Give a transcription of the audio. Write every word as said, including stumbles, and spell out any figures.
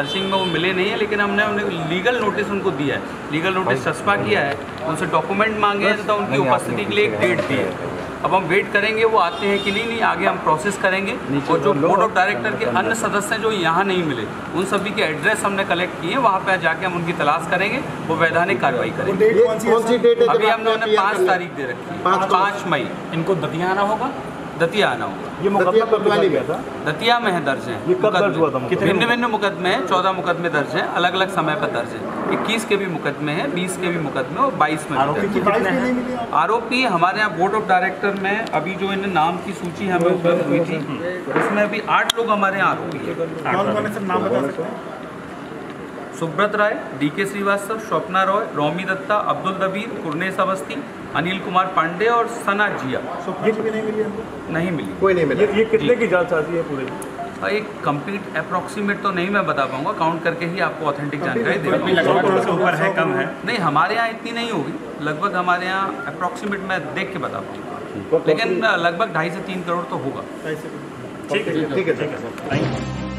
Searching में वो मिले नहीं है, लेकिन हमने उन्हें लीगल नोटिस उनको दिया है, लीगल नोटिस सस्पा किया है, उनसे डॉक्यूमेंट मांगे हैं तथा उनकी उपस्थिति के लिए एक डेट दी है। अब हम वेट करेंगे वो आते हैं कि नहीं नहीं आगे हम प्रोसेस करेंगे। और जो बोर्ड ऑफ डायरेक्टर के अन्य सदस्य जो यहाँ नहीं मिले उन सभी के एड्रेस हमने कलेक्ट किए, वहाँ पे जाके हम उनकी तलाश करेंगे, वो वैधानिक कार्रवाई करेंगे। अभी हमने उन्हें पाँच तारीख दे रखी है, पाँच मई। इनको दतिया आना होगा, दतिया आना होगा। ये मुकदमा कब गया था? दतिया में है दर्ज है। ये कब दर्ज हुआ था? भिन्न भिन्न मुकदमे हैं, चौदह मुकदमे दर्ज हैं, अलग अलग समय पर दर्ज है। इक्कीस के भी मुकदमे हैं, बीस के भी मुकदमे और बाईस में भी। आरोपी हमारे यहाँ बोर्ड ऑफ डायरेक्टर में अभी जो इन नाम की सूची हमें उपलब्ध हुई थी उसमें अभी आठ लोग हमारे यहाँ आरोपी हैं। सुब्रत राय, डी के श्रीवास्तव, स्वप्ना रॉय, रोमी दत्ता, अब्दुल दबीर, कुरनेस अवस्थी, अनिल कुमार पांडे और सना जिया। नहीं मिली नहीं मिली, कोई नहीं मिली। ये कितने की जांच आती है पूरे? एक कंप्लीट अप्रॉक्सीमेट तो नहीं मैं बता पाऊंगा, काउंट करके ही आपको ऑथेंटिक जानकारी दे पाऊंगा। ऊपर है कम है? नहीं, हमारे यहाँ इतनी नहीं होगी, लगभग हमारे यहाँ अप्रॉक्सीमेट मैं देख के बता पाऊंगा, लेकिन लगभग ढाई से तीन करोड़ तो होगा। ठीक है, ठीक है, थैंक यू।